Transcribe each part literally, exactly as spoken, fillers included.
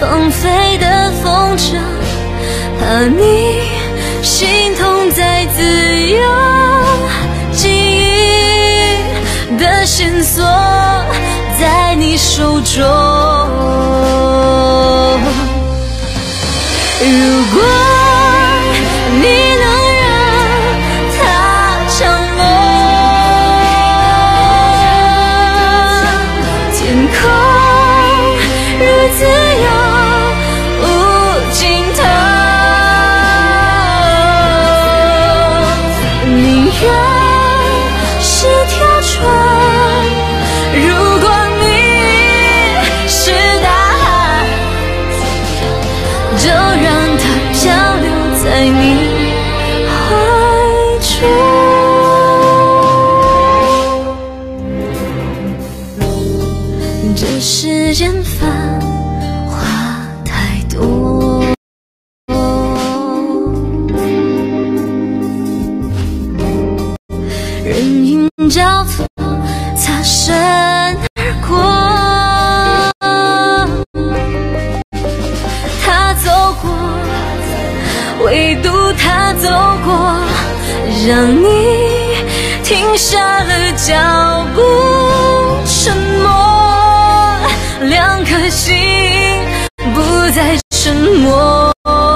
放飞的风筝，怕你心痛再自由。记忆的线索在你手中，如果你能让它降落，天空如自由无尽头，宁愿是条船，如果你是大海，就让它漂流在你怀中。这世间繁华太多，人影交错，擦身而过。他走过，唯独他走过，让你停下了脚步。沉默，两颗心不再沉默。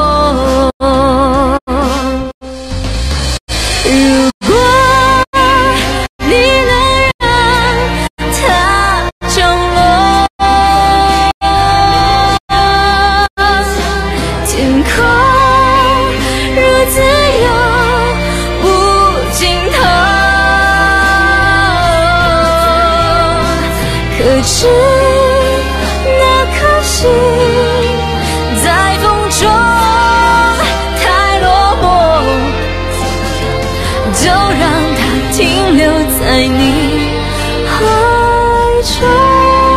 如果你能让它降落，天空如自由无尽头，可知那颗心在风中太落寞，就让它停留在你怀中。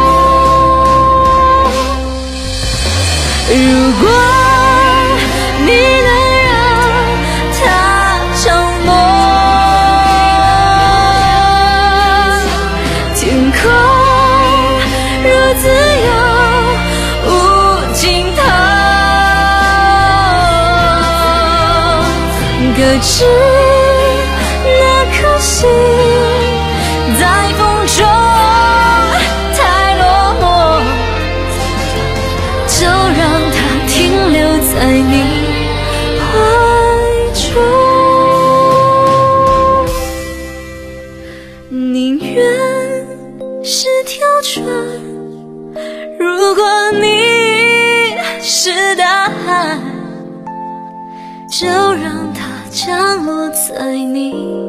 如果你能让它降落，天空如自由无尽头，可知那颗心在风中太落寞，就让它停留在你怀中。宁愿是条船，如果你是大海，就让它降落在你